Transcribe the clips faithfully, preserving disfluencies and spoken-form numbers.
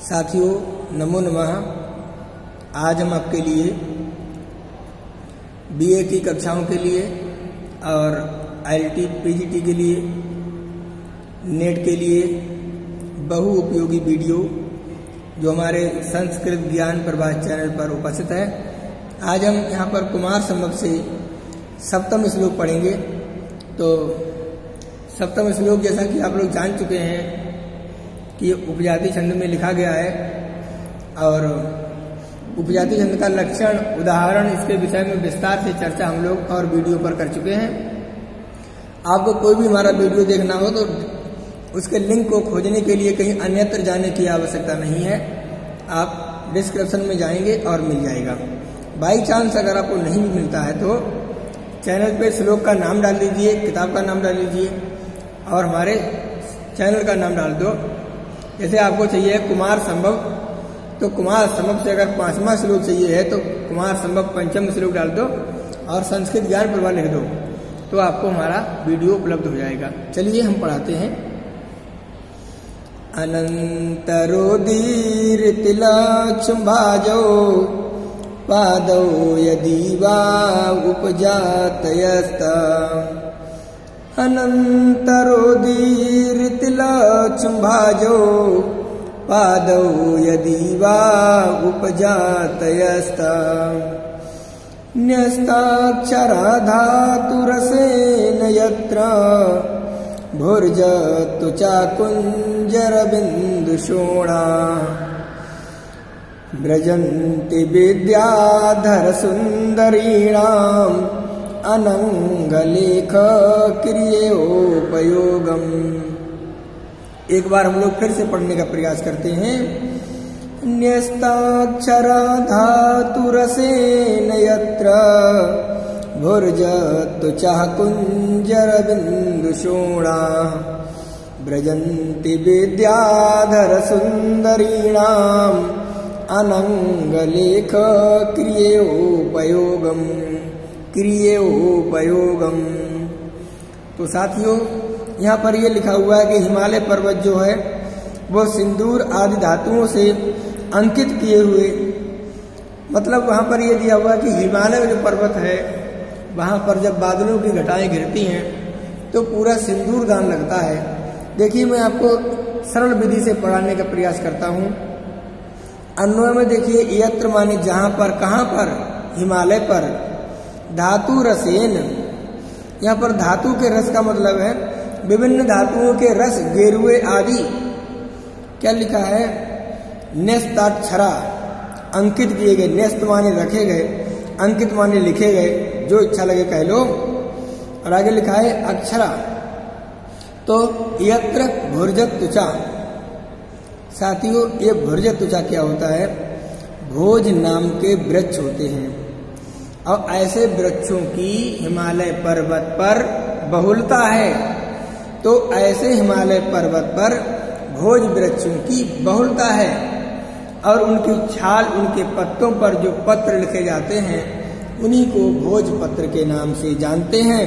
साथियों नमो नमः। आज हम आपके लिए बीए की कक्षाओं के लिए और आईआईटी पीजीटी के लिए नेट के लिए बहु उपयोगी वीडियो जो हमारे संस्कृत ज्ञान प्रभात चैनल पर उपस्थित है। आज हम यहाँ पर कुमार संभव से सप्तम श्लोक पढ़ेंगे। तो सप्तम श्लोक जैसा कि आप लोग जान चुके हैं कि ये उपजाति छंद में लिखा गया है और उपजाति छंद का लक्षण उदाहरण इसके विषय में विस्तार से चर्चा हम लोग और वीडियो पर कर चुके हैं। आपको कोई भी हमारा वीडियो देखना हो तो उसके लिंक को खोजने के लिए कहीं अन्यत्र जाने की आवश्यकता नहीं है। आप डिस्क्रिप्शन में जाएंगे और मिल जाएगा। बाई चांस अगर आपको नहीं भी मिलता है तो चैनल पे श्लोक का नाम डाल दीजिए, किताब का नाम डाल दीजिए और हमारे चैनल का नाम डाल दो। जैसे आपको चाहिए कुमार संभव, तो कुमार संभव से अगर पांचवा श्लोक चाहिए है तो कुमार संभव पंचम श्लोक डाल दो और संस्कृत ज्ञान प्रभात लिख दो तो आपको हमारा वीडियो उपलब्ध हो जाएगा। चलिए हम पढ़ाते हैं। अनन्तरोदीर्तिलक्षुम्भाजो पादौ यदि वा उपजातयस्ता अनन्तरोदीर्तिलक्षुम्भाजो पादौ यदि वा उपजातयस्ता न्यस्ताक्षरा धातुरसेन यत्र भुर्जतु चाकुञ्जरबिन्दुषोणा व्रजन्ति विद्याधरसुन्दरीणाम् अनंगलेख क्रियोपयोगम। एक बार हम लोग फिर से पढ़ने का प्रयास करते हैं। न्यस्ताक्षरा धातुरसेन यत्र भुर्जतु चाकुञ्जरबिन्दुषोणा व्रजन्ति विद्याधरसुन्दरीणाम् अनंगलेख क्रियोपयोगम क्रियोपयोगम। तो साथियों यहाँ पर ये लिखा हुआ है कि हिमालय पर्वत जो है वो सिंदूर आदि धातुओं से अंकित किए हुए, मतलब वहाँ पर ये दिया हुआ कि हिमालय जो पर्वत है वहाँ पर जब बादलों की घटाएं गिरती हैं तो पूरा सिंदूर दान लगता है। देखिए मैं आपको सरल विधि से पढ़ाने का प्रयास करता हूँ। अन्वय में देखिए यत्र माने जहाँ पर, कहाँ पर, हिमालय पर। धातु रसेन, यहाँ पर धातु के रस का मतलब है विभिन्न धातुओं के रस, गेरुए आदि। क्या लिखा है? न्यस्ताक्षरा, अंकित किए गए। न्यस्त माने रखे गए, अंकित माने लिखे गए, जो इच्छा लगे कह लो। और आगे लिखा है अक्षरा। तो यत्र भुर्जत तुचा, साथियों ये भुर्जत तुचा क्या होता है? भोज नाम के वृक्ष होते हैं और ऐसे वृक्षों की हिमालय पर्वत पर बहुलता है। तो ऐसे हिमालय पर्वत पर भोज वृक्षों की बहुलता है और उनकी छाल, उनके पत्तों पर जो पत्र लिखे जाते हैं उन्हीं को भोजपत्र के नाम से जानते हैं।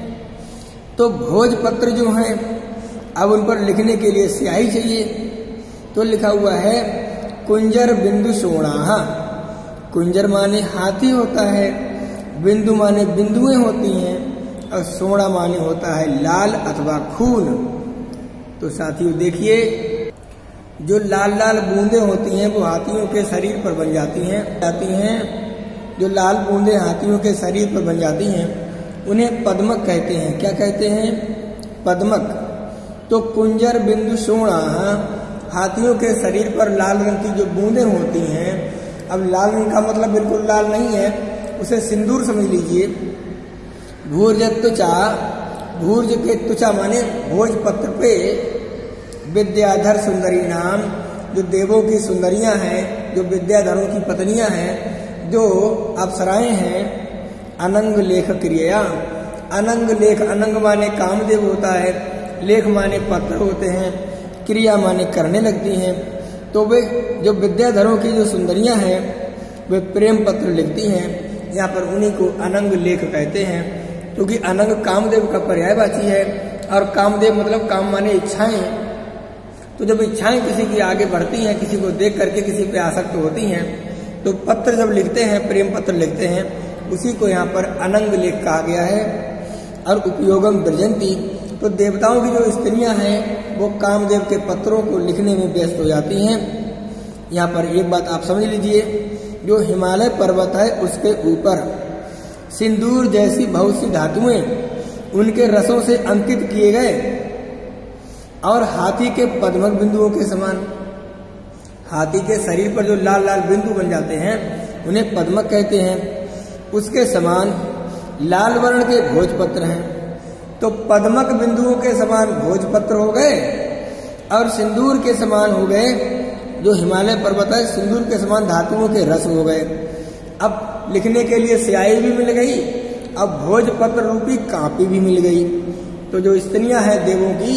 तो भोजपत्र जो हैं अब उन पर लिखने के लिए स्याही चाहिए। तो लिखा हुआ है कुंजर बिंदु सोणा। कुंजर माने हाथी होता है, बिंदु माने बिंदुएं होती हैं और सोणा माने होता है लाल अथवा खून। तो साथियों देखिए जो लाल लाल बूंदें होती हैं वो हाथियों के शरीर पर बन जाती हैं जाती हैं जो लाल बूंदें हाथियों के शरीर पर बन जाती हैं उन्हें पद्मक कहते हैं। क्या कहते हैं? पद्मक। तो कुंजर बिंदु सोणा, हाथियों के शरीर पर लाल रंग की जो बूंदें होती हैं, अब लाल रंग का मतलब बिल्कुल लाल नहीं है, उसे सिंदूर समझ लीजिए। भूर्जत तुचा, भूर्ज के तुचा माने भोजपत्र पे विद्याधर सुंदरी नाम, जो देवों की सुंदरियां हैं, जो विद्याधरों की पत्नियां हैं, जो अप्सराएं हैं। अनंग लेख क्रिया, अनंग लेख, अनंग माने कामदेव होता है, लेख माने पत्र होते हैं, क्रिया माने करने लगती हैं। तो वे जो विद्याधरों की जो सुंदरियां हैं वे प्रेम पत्र लिखती हैं। यहाँ पर उन्हीं को अनंग लेख कहते हैं क्योंकि अनंग कामदेव का पर्यायवाची है और कामदेव मतलब काम माने इच्छाएं। तो जब इच्छाएं किसी की आगे बढ़ती हैं, किसी को देख करके किसी पे आसक्त होती हैं, तो पत्र जब लिखते हैं, प्रेम पत्र लिखते हैं, उसी को यहाँ पर अनंग लेख कहा गया है। और उपयोगम ब्रजंती, तो देवताओं की जो स्त्रियां हैं वो कामदेव के पत्रों को लिखने में व्यस्त हो जाती हैं। यहाँ पर एक बात आप समझ लीजिए, जो हिमालय पर्वत है उसके ऊपर सिंदूर जैसी बहुत सी धातुएं उनके रसों से अंकित किए गए और हाथी के पद्मक बिंदुओं के समान, हाथी के शरीर पर जो लाल लाल बिंदु बन जाते हैं उन्हें पद्मक कहते हैं, उसके समान लाल वर्ण के भोजपत्र हैं। तो पद्मक बिंदुओं के समान भोजपत्र हो गए और सिंदूर के समान हो गए जो हिमालय पर्वत है, सिंदूर के समान धातुओं के रस हो गए। अब लिखने के लिए स्याही भी मिल गई, अब भोजपत्र रूपी कापी भी मिल गई। तो जो स्त्रियां हैं देवों की,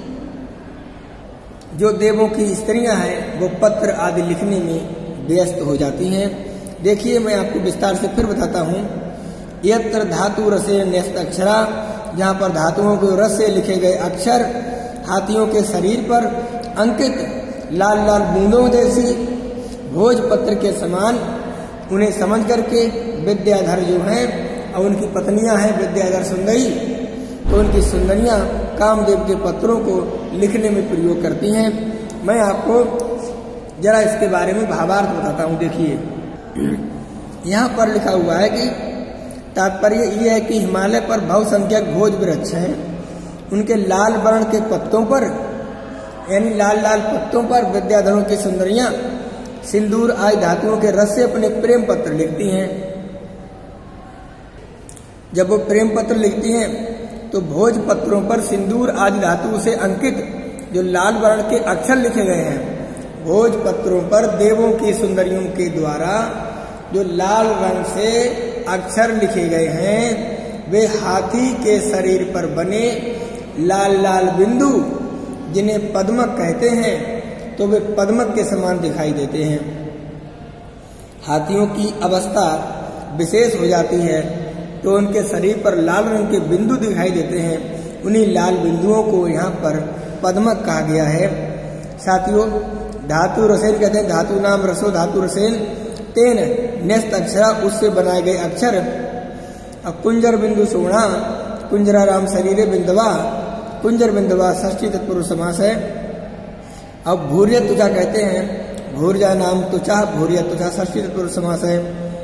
जो देवों की स्त्रियां हैं वो पत्र आदि लिखने में व्यस्त हो जाती हैं। देखिए मैं आपको विस्तार से फिर बताता हूँ। यत्र धातु रसे न्यस्त अक्षरा, जहाँ पर धातुओं के रस से लिखे गए अक्षर हाथियों के शरीर पर अंकित लाल लाल बूंदों जैसी भोजपत्र के समान, उन्हें समझ करके विद्याधर जो हैं और उनकी पत्नियां हैं विद्याधर सुंदरी, तो उनकी सुंदरियां कामदेव के पत्रों को लिखने में प्रयोग करती हैं। मैं आपको जरा इसके बारे में भावार्थ बताता हूँ। देखिए यहाँ पर लिखा हुआ है कि तात्पर्य यह है कि हिमालय पर बहुसंख्यक भोज वृक्ष हैं, उनके लाल वर्ण के पत्तों पर यानी लाल लाल पत्तों पर विद्याधरों की सुंदरियां सिंदूर आदि धातुओं के रस से अपने प्रेम पत्र लिखती हैं। जब वो प्रेम पत्र लिखती हैं तो भोज पत्रों पर सिंदूर आदि धातु से अंकित जो लाल वर्ण के अक्षर लिखे गए हैं, भोज पत्रों पर देवों की सुंदरियों के द्वारा जो लाल रंग से अक्षर लिखे गए हैं वे हाथी के शरीर पर बने लाल लाल बिंदु, जिन्हें पद्मक कहते हैं, तो वे पद्मक के समान दिखाई देते हैं। हाथियों की अवस्था विशेष हो जाती है तो उनके शरीर पर लाल रंग के बिंदु दिखाई देते हैं। उन्हीं लाल बिंदुओं को यहाँ पर पद्मक कहा गया है। साथियों धातु रसेन कहते हैं, धातु नाम रसो धातु रसेन तेन न्यस्त अक्षरा, उससे बनाए गए अक्षर। अब कुंजर बिंदु सोना कुंजरा राम शरीरे बिंदवा, कुंजर बिंदवा षष्ठी तत्पुरुष समास है। अब भूर्य तुचा कहते हैं, भूर्जा नाम तुचा, भूर्य तुचा षष्ठी तत्पुरुष समास है।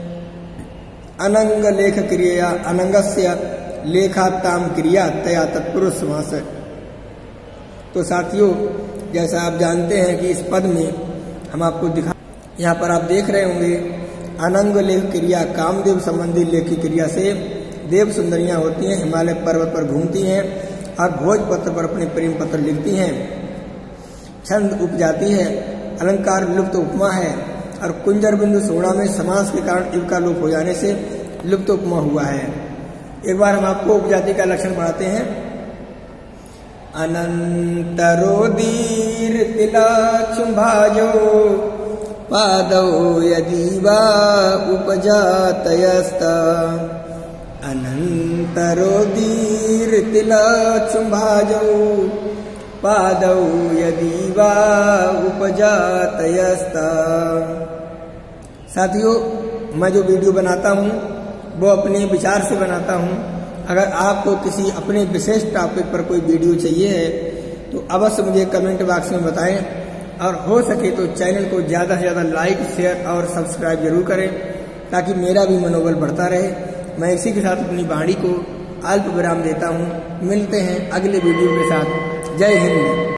अनंग लेख क्रिया अनंगस्य लेखाताम क्रिया तया तत्पुरुष समास है। तो साथियों जैसा आप जानते हैं कि इस पद में हम आपको दिखा, यहाँ पर आप देख रहे होंगे अनंग लेख क्रिया कामदेव संबंधी लेख की क्रिया से देव सुंदरियां होती हैं, हिमालय पर्वत पर घूमती हैं और भोजपत्र पर अपने प्रेम पत्र लिखती हैं। छंद उपजाती है, अलंकार लुप्त उपमा है और कुंजर बिंदु सोना में समास के कारण इव का लोप हो जाने से लुप्त उपमा हुआ है। एक बार हम आपको उपजाति का लक्षण पढ़ाते हैं। अनंतरोदीर तिला चुंभाजो पादौ यदि वा उपजातयस्ता, अनंतरोदीर तिला चुंभाजो पादौ यदि वा उपजातयस्ता। साथियों मैं जो वीडियो बनाता हूँ वो अपने विचार से बनाता हूँ। अगर आपको किसी अपने विशेष टॉपिक पर कोई वीडियो चाहिए है तो अवश्य मुझे कमेंट बॉक्स में बताएं और हो सके तो चैनल को ज़्यादा से ज़्यादा लाइक शेयर और सब्सक्राइब जरूर करें ताकि मेरा भी मनोबल बढ़ता रहे। मैं इसी के साथ अपनी वाणी को अल्प विराम देता हूँ। मिलते हैं अगले वीडियो के साथ। जय हिंद।